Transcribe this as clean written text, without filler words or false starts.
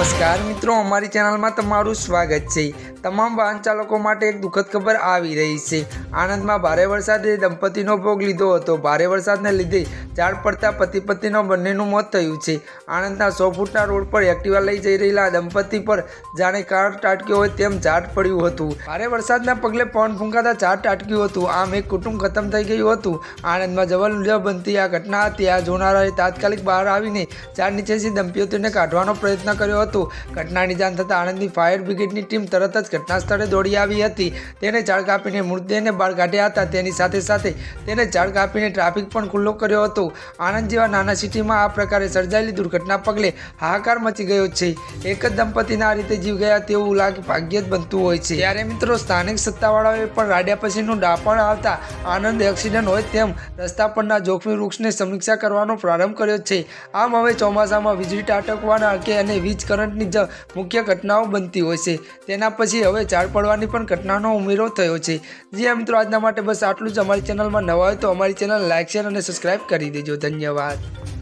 નમસ્કાર મિત્રો, અમારી ચેનલમાં તમારું સ્વાગત છે। તમામ વાહન ચાલકો માટે એક દુઃખદ ખબર આવી રહી છે। આણંદમાં ભારે વરસાદે દંપતીનો ભોગ લીધો હતો। ભારે વરસાદને લીધે ઝાડ પડતા પતિ પત્નીનું બંનેનું મોત થયું છે। આણંદના 100 ફૂટના રોડ પર એક્ટિવા લઈ જઈ રહેલા દંપતી પર જાણે કાર ત્રાટક્યો હોય તેમ ઝાડ પડ્યું હતું। ભારે વરસાદના પગલે પવન ફૂંકાતા ઝાડ ત્રાટક્યું હતું। આમ એક કુટુંબ ખતમ થઈ ગયું હતું। આણંદમાં જવલ્ય બનતી આ ઘટના હતી। આ જોનારાએ તાત્કાલિક બહાર આવીને ઝાડ નીચેથી દંપતીઓને કાઢવાનો પ્રયત્ન કર્યો હતો। ઘટનાની જાણ થતાં આણંદની ફાયર બ્રિગેડની ટીમ તરત જ ઘટના સ્થળે દોડી આવી હતી। તેને ઝાડ કાપીને મૃતદેહને બહાર કાઢ્યા હતા। તેની સાથે સાથે તેને ઝાડ કાપીને ટ્રાફિક પણ ખુલ્લો કર્યો હતો। આણંદ જેવા નાના સિટીમાં આ પ્રકારે સર્જાયેલી દુર્ઘટના પગલે હાહાકાર મચી ગયો છે। એક જ દંપતીના આ રીતે જીવ ગયા તેવું ભાગ્ય જ બનતું હોય છે। ત્યારે મિત્રો, સ્થાનિક સત્તાવાળાઓએ પણ રાડ્યા પછીનું ડાપણ આવતા આણંદ એક્સિડન્ટ હોય તેમ રસ્તા પરના જોખમી વૃક્ષની સમીક્ષા કરવાનો પ્રારંભ કર્યો છે। આમ હવે ચોમાસામાં વીજળી ત્રાટકવાના અને વીજ કરંટની જ મુખ્ય ઘટનાઓ બનતી હોય છે। તેના પછી હવે ઝાડ પડવાની પણ ઘટનાનો ઉમેરો થયો છે। જી હા મિત્રો, આજના માટે બસ આટલું જ। અમારી ચેનલમાં નવા હોય તો અમારી ચેનલ લાઇક, શેર અને સબસ્ક્રાઈબ કરી દેજો। ધન્યવાદ।